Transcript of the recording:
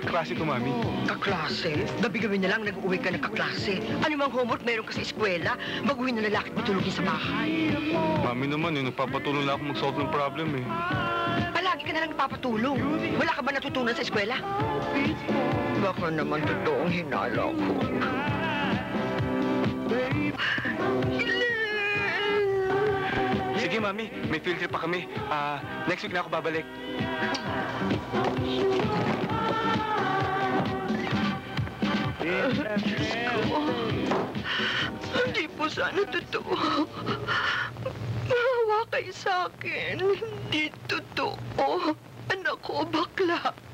kaklase ko, Mami. Kaklase? Gabi-gabi na lang nag-uwi ka ng kaklase. Ano mang homework meron ka sa eskwela, baguhin na lalaki matulogin sa bahay. Mami naman, nagpapatulong lang ako mag-solve ng problem eh. Palagi ka na lang nagpapatulong. Wala ka ba natutunan sa eskwela? Baka naman totoong hinala ko. Sige, Mami. May field trip pa kami. Next week na ako babalik. Hindi po sana totoo. Mahawa kayo sa akin. Hindi totoo. Anak ko, bakla.